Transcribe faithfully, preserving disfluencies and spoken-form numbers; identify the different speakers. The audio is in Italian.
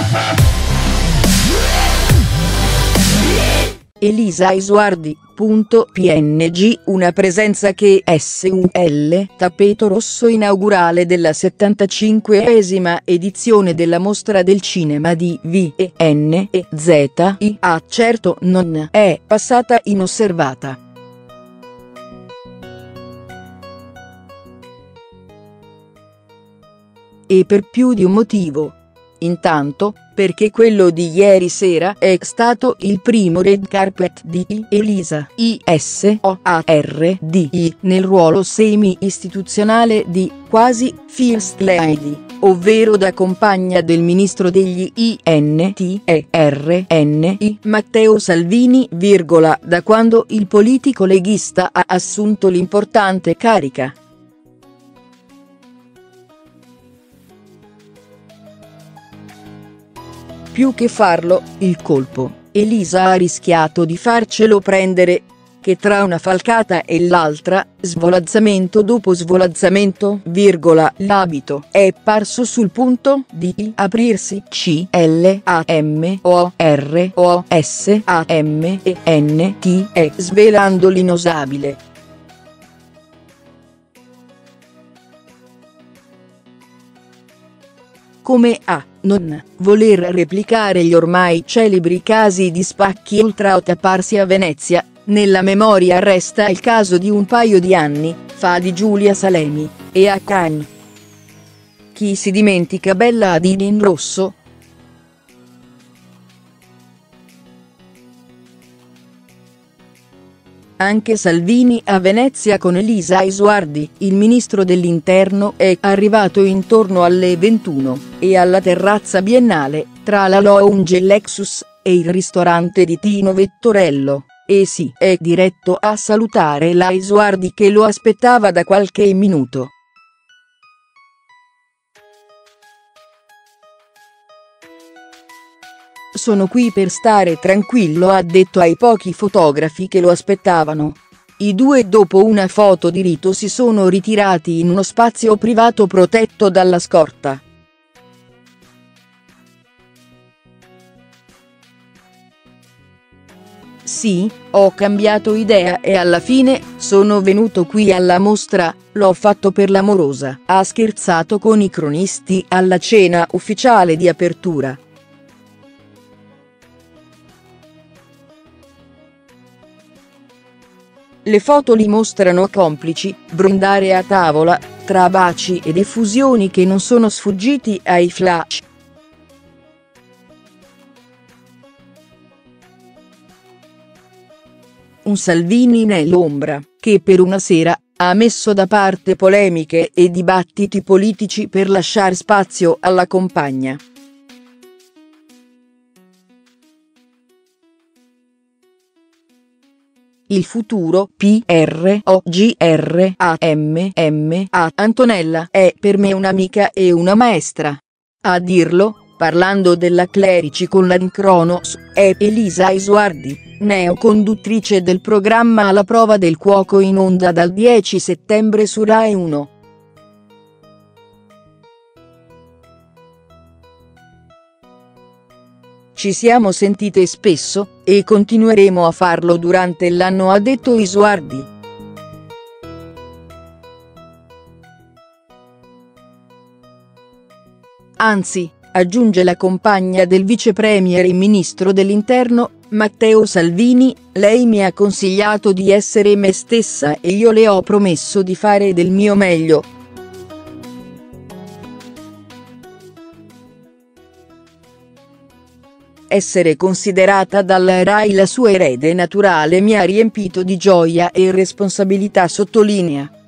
Speaker 1: Elisa Esuardi, punto P N G, una presenza che S U L, tappeto rosso inaugurale della settantacinquesima edizione della Mostra del Cinema di V E N E Z I A certo non è passata inosservata. E per più di un motivo. Intanto, perché quello di ieri sera è stato il primo red carpet di Elisa I S O A R D I nel ruolo semi-istituzionale di quasi First Lady, ovvero da compagna del ministro degli I N T E R N I Matteo Salvini, virgola, da quando il politico leghista ha assunto l'importante carica. Più che farlo, il colpo, Elisa ha rischiato di farcelo prendere, che tra una falcata e l'altra, svolazzamento dopo svolazzamento, virgola, l'abito è parso sul punto di aprirsi. C L A M O R O S A M E N T E svelando l'inosabile. Come a non voler replicare gli ormai celebri casi di spacchi ultra attapparsi a Venezia, nella memoria resta il caso di un paio di anni fa di Giulia Salemi, e a Cannes. Chi si dimentica Bella Hadid in rosso? Anche Salvini a Venezia con Elisa Esuardi, il ministro dell'Interno, è arrivato intorno alle ventuno, e alla terrazza biennale, tra la lounge Lexus e il ristorante di Tino Vettorello, e si è diretto a salutare la Esuardi che lo aspettava da qualche minuto. Sono qui per stare tranquillo, ha detto ai pochi fotografi che lo aspettavano. I due dopo una foto di rito si sono ritirati in uno spazio privato protetto dalla scorta. Sì, ho cambiato idea e alla fine sono venuto qui alla mostra, l'ho fatto per l'amorosa, ha scherzato con i cronisti alla cena ufficiale di apertura. Le foto li mostrano complici, brindare a tavola, tra baci ed effusioni che non sono sfuggiti ai flash. Un Salvini nell'ombra, che per una sera ha messo da parte polemiche e dibattiti politici per lasciare spazio alla compagna. Il futuro P R O G R A M M A Antonella è per me un'amica e una maestra. A dirlo, parlando della Clerici con la Cronos, è Elisa Esuardi, neoconduttrice del programma Alla prova del cuoco in onda dal dieci settembre su Rai uno. Ci siamo sentite spesso, e continueremo a farlo durante l'anno, ha detto Esuardi. Anzi, aggiunge la compagna del vice premier e ministro dell'Interno, Matteo Salvini, lei mi ha consigliato di essere me stessa e io le ho promesso di fare del mio meglio. Essere considerata dalla Rai la sua erede naturale mi ha riempito di gioia e responsabilità, sottolinea.